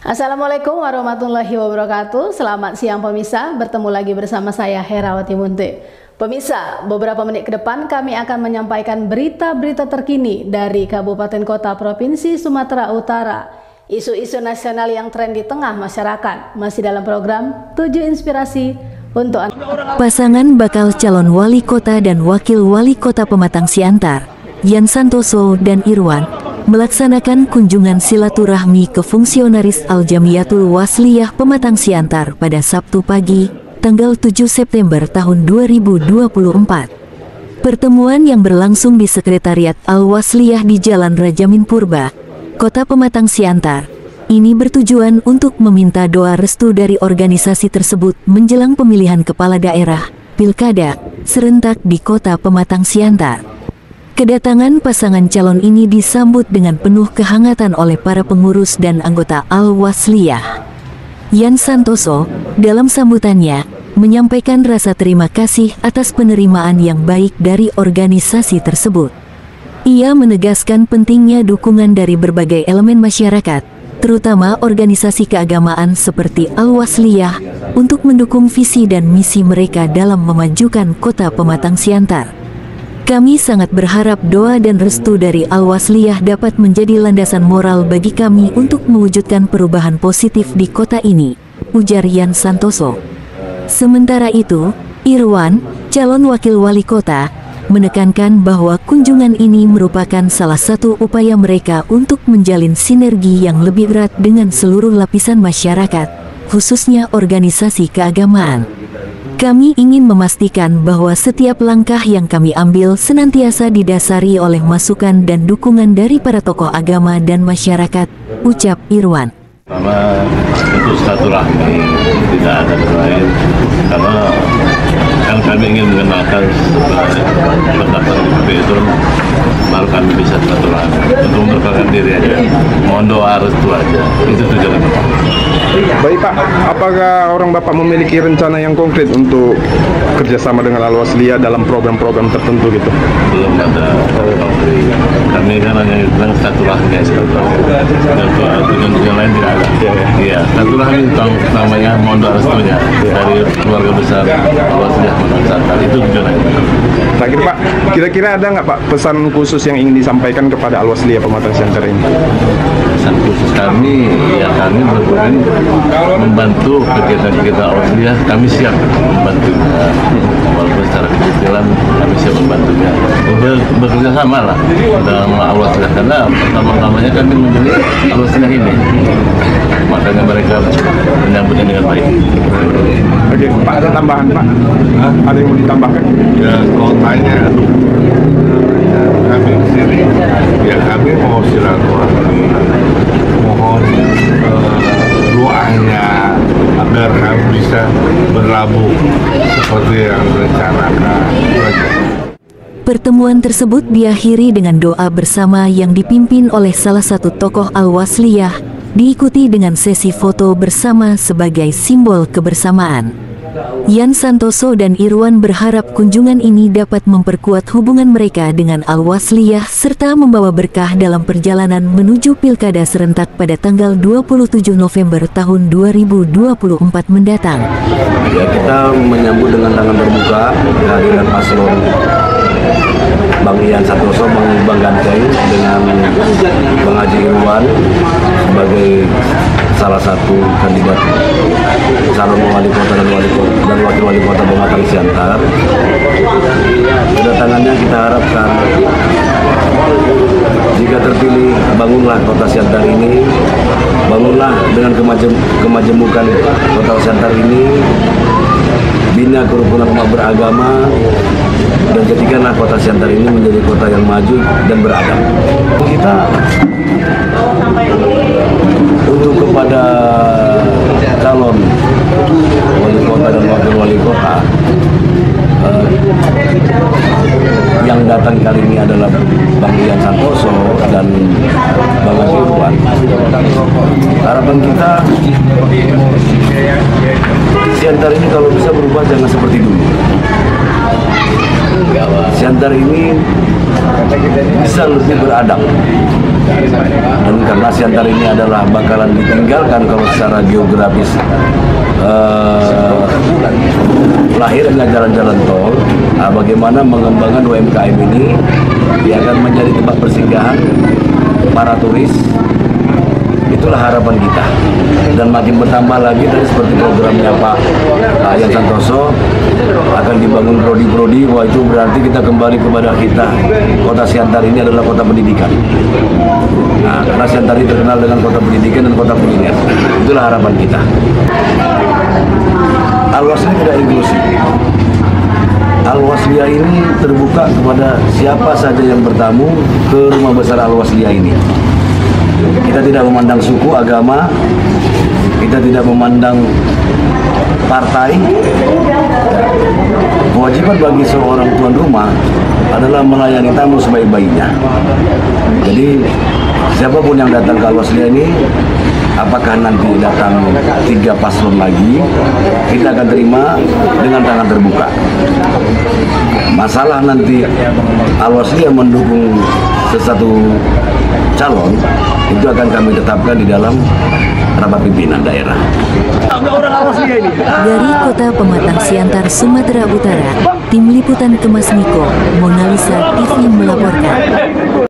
Assalamualaikum warahmatullahi wabarakatuh. Selamat siang pemirsa, bertemu lagi bersama saya Herawati Munte. Pemirsa, beberapa menit ke depan kami akan menyampaikan berita-berita terkini dari Kabupaten Kota Provinsi Sumatera Utara. Isu-isu nasional yang tren di tengah masyarakat masih dalam program 7 Inspirasi untuk Anda. Pasangan bakal calon wali kota dan wakil wali kota Pematang Siantar, Yan Santoso dan Irwan, melaksanakan kunjungan silaturahmi ke fungsionaris Al-Jamiyatul Wasliyah Pematang Siantar pada Sabtu pagi, tanggal 7 September tahun 2024. Pertemuan yang berlangsung di Sekretariat Al-Wasliyah di Jalan Rajamin Purba, Kota Pematang Siantar, ini bertujuan untuk meminta doa restu dari organisasi tersebut menjelang pemilihan kepala daerah, Pilkada, serentak di Kota Pematang Siantar. Kedatangan pasangan calon ini disambut dengan penuh kehangatan oleh para pengurus dan anggota Al-Wasliyah. Yan Santoso, dalam sambutannya, menyampaikan rasa terima kasih atas penerimaan yang baik dari organisasi tersebut. Ia menegaskan pentingnya dukungan dari berbagai elemen masyarakat, terutama organisasi keagamaan seperti Al-Wasliyah, untuk mendukung visi dan misi mereka dalam memajukan Kota Pematang Siantar. Kami sangat berharap doa dan restu dari Al-Wasliyah dapat menjadi landasan moral bagi kami untuk mewujudkan perubahan positif di kota ini, ujar Yan Santoso. Sementara itu, Irwan, calon wakil wali kota, menekankan bahwa kunjungan ini merupakan salah satu upaya mereka untuk menjalin sinergi yang lebih erat dengan seluruh lapisan masyarakat, khususnya organisasi keagamaan. Kami ingin memastikan bahwa setiap langkah yang kami ambil senantiasa didasari oleh masukan dan dukungan dari para tokoh agama dan masyarakat, ucap Irwan. Pertama, untuk silaturahmi, tidak ada lain, karena kan kami ingin mengenalkan pendaftar di itu, baru kami bisa silaturahmi. Untuk memperkenalkan diri aja, mohon doa restu aja, itu tujuan Bapak. Baik Pak, apakah orang Bapak memiliki rencana yang konkret untuk kerjasama dengan Al-Wasliyah dalam program-program tertentu gitu? Belum ada konkret. Kami kan hanya bilang silaturahmi aja, tujuan lain tidak ada. Iya, silaturahmi namanya mohon doa restunya dari keluarga besar Al-Wasliyah Pematang Siantar, itu tujuannya. Terakhir Pak, kira-kira ada nggak Pak pesan khusus yang ingin disampaikan kepada Al-Wasliyah Pematang Siantar ini? Pesan khusus kami, ya kami berperan membantu kegiatan-kegiatan Al-Wasliyah, kami siap membantunya, walaupun secara kecil-kecilan kami siap membantunya. Bekerja sama lah dalam Al-Wasliyah, karena pertama-tamanya kami memilih Al-Wasliyah ini, makanya mereka menyambutnya dengan baik. Oke, Pak, ada tambahan Pak? Ada yang mau ditambahkan? Ya, kotanya ya, kami di sini, ya kami mau silaturahmi, mohon doanya agar kami bisa berlabuh seperti yang direncanakan. Pertemuan tersebut diakhiri dengan doa bersama yang dipimpin oleh salah satu tokoh Al-Wasliyah, diikuti dengan sesi foto bersama sebagai simbol kebersamaan. Yan Santoso dan Irwan berharap kunjungan ini dapat memperkuat hubungan mereka dengan Al-Wasliyah serta membawa berkah dalam perjalanan menuju Pilkada serentak pada tanggal 27 November tahun 2024 mendatang. Ya, kita menyambut dengan tangan terbuka kehadiran paslon Bang Yan Santoso, Bang Ganteng dengan Bang Haji Irwan sebagai salah satu kandidat calon wali kota dan wakil wali kota Pematang Siantar. Kedatangannya kita harapkan jika terpilih, bangunlah kota Siantar ini, bangunlah dengan kemajemukan kota Siantar ini, bina kerukunan umat beragama, dan jadikanlah kota Siantar ini menjadi kota yang maju dan beradab. Kita untuk kepada calon wali kota dan wakil wali kota yang datang kali ini adalah Bang Yan Santoso dan Bang Haji Irwan. Harapan kita Siantar ini kalau bisa berubah jangan seperti dulu. Siantar ini bisa lebih beradab. Dan karena Siantar ini adalah bakalan ditinggalkan kalau secara geografis lahir dengan jalan-jalan tol, bagaimana mengembangkan UMKM ini, dia akan menjadi tempat persinggahan para turis. Itulah harapan kita, dan makin bertambah lagi dari seperti programnya Pak Yan Santoso akan dibangun prodi-prodi. Wah, itu berarti kita kembali kepada kita, kota Siantar ini adalah kota pendidikan. Nah, karena Siantar ini terkenal dengan kota pendidikan dan kota kuliner. Itulah harapan kita. Al-Wasliya tidak inklusif. Al-Wasliya ini terbuka kepada siapa saja yang bertamu ke rumah besar Al-Wasliya ini. Kita tidak memandang suku, agama, kita tidak memandang partai. Kewajiban bagi seorang tuan rumah adalah melayani tamu sebaik-baiknya. Jadi siapapun yang datang ke Al-Wasliya ini, apakah nanti datang 3 paslon lagi, kita akan terima dengan tangan terbuka. Masalah nanti Al-Wasliya mendukung sesuatu calon, itu akan kami tetapkan di dalam rapat pimpinan daerah. Dari Kota Pematang Siantar, Sumatera Utara, Tim Liputan Kemas Niko, Mona Lisa TV melaporkan.